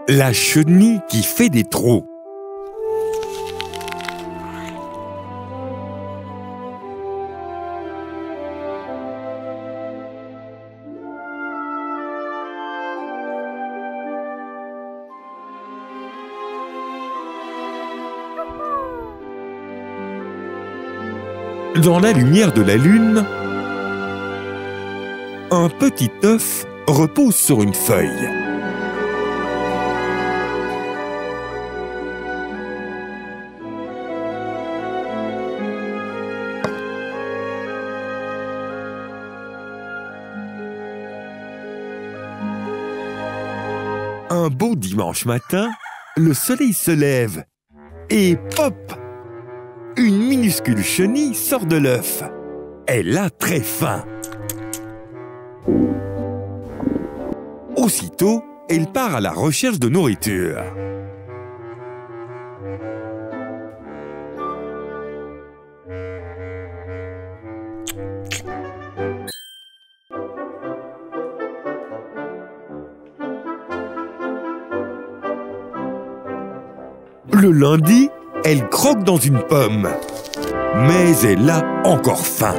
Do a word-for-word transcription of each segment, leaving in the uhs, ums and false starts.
La chenille qui fait des trous. Dans la lumière de la lune, un petit œuf repose sur une feuille. Un beau dimanche matin, le soleil se lève et pop! Une minuscule chenille sort de l'œuf. Elle a très faim. Aussitôt, elle part à la recherche de nourriture. Le lundi, elle croque dans une pomme, mais elle a encore faim.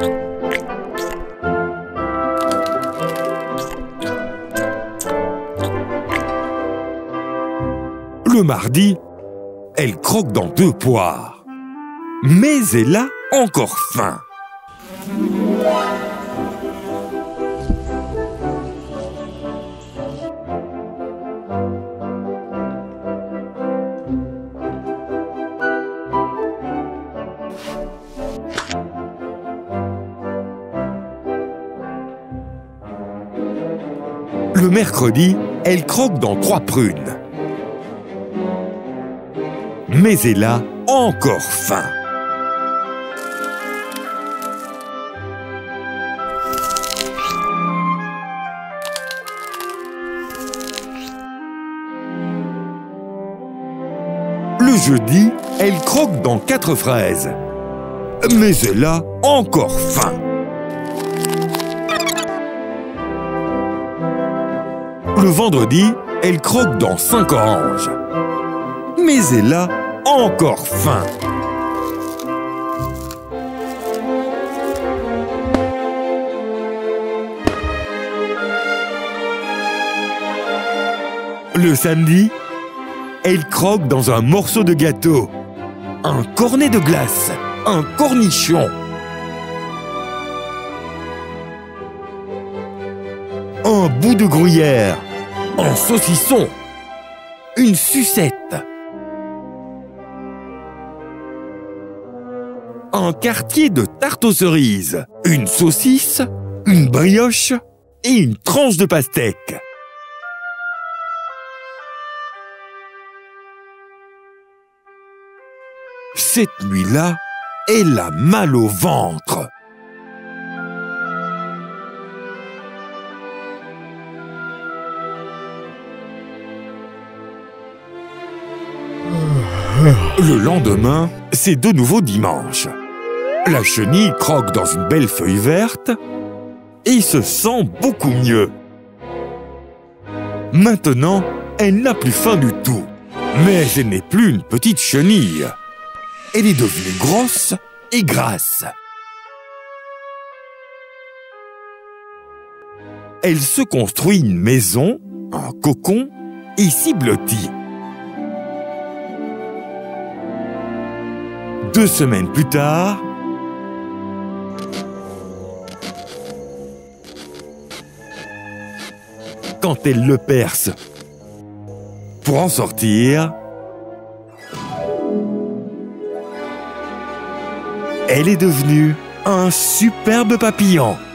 Le mardi, elle croque dans deux poires, mais elle a encore faim. Le mercredi, elle croque dans trois prunes. Mais elle a encore faim. Le jeudi, elle croque dans quatre fraises. Mais elle a encore faim. Le vendredi, elle croque dans cinq oranges. Mais elle a encore faim. Le samedi, elle croque dans un morceau de gâteau, un cornet de glace, un cornichon, un bout de gruyère, un saucisson, une sucette, un quartier de tarte aux cerises, une saucisse, une brioche et une tranche de pastèque. Cette nuit-là, elle a mal au ventre. Le lendemain, c'est de nouveau dimanche. La chenille croque dans une belle feuille verte et se sent beaucoup mieux. Maintenant, elle n'a plus faim du tout. Mais elle n'est plus une petite chenille. Elle est devenue grosse et grasse. Elle se construit une maison, un cocon et s'y blottit. Deux semaines plus tard, quand elle le perce pour en sortir, elle est devenue un superbe papillon.